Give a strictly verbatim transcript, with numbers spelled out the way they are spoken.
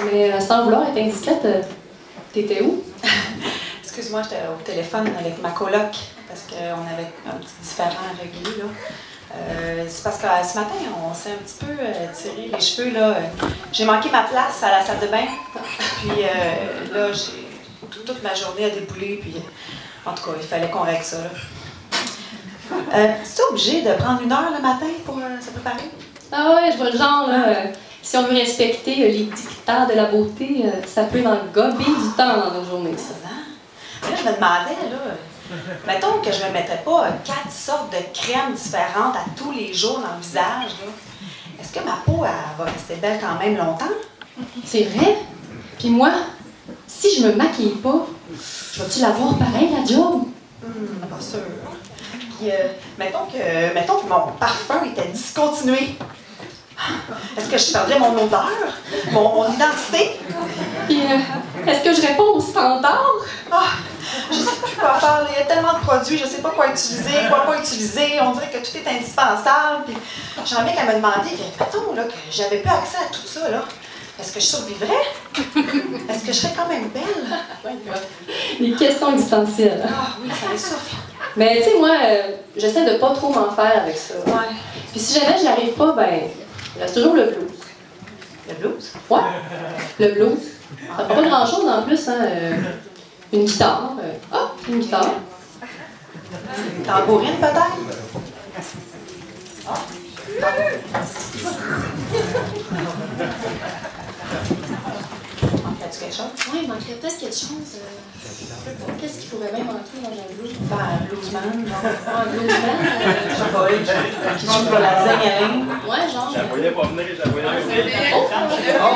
Mais euh, sans vouloir être indiscrète, euh, t'étais où? Excuse-moi, j'étais au téléphone avec ma coloc parce qu'on avait un petit différend à régler, là. Euh, c'est parce que euh, ce matin, on s'est un petit peu euh, tiré les cheveux, là. J'ai manqué ma place à la salle de bain. Puis euh, là, j'ai toute ma journée à débouler. Puis en tout cas, il fallait qu'on règle ça, là. Euh, es-tu obligé de prendre une heure le matin pour euh, se préparer? Ah ouais, je vois le genre, là. Euh, si on veut respecter euh, les dictats de la beauté, euh, ça peut en gober du temps dans nos journées, ça. Là, je me demandais, là, mettons que je ne me mettrais pas quatre sortes de crèmes différentes à tous les jours dans le visage, là. Est-ce que ma peau, elle va rester belle quand même longtemps? C'est vrai? Puis moi, si je me maquille pas, je vais-tu l'avoir pareil, la job? Hum, pas sûr. Puis, euh, mettons que, mettons que mon parfum était discontinué. Est-ce que je perdrais mon odeur? Mon, mon identité? Puis, euh, est-ce que je réponds aux standards? Ah, je sais plus quoi faire. Il y a tellement de produits, je sais pas quoi utiliser, quoi pas utiliser. On dirait que tout est indispensable. Puis, j'ai envie qu'elle me demandait, mettons, là, que j'avais plus accès à tout ça, là. Est-ce que je survivrais? Est-ce que je serais quand même belle? Les questions existentielles. Ah oui, ça m'essouffle. Mais tu sais, moi, euh, j'essaie de pas trop m'en faire avec ça. Ouais. Puis si jamais j'y arrive pas, ben, il reste toujours le blues. Le blues? Ouais, le blues. Ça fait pas grand-chose en plus, hein. Euh, une guitare. Euh, ah, une guitare. Une tambourine, peut-être? Ah. Manquerait-tu quelque chose? Ouais, il manquerait peut-être quelque chose. Euh, Qu'est-ce qu'il pourrait bien manquer dans un blues? Ben, un bluesman, genre. Un bluesman? Je Euh, sais pas, qui qui joue pour la zingue à ligne. ouais, genre. Je la voyais pas venir, je la voyais pas venir. Oh!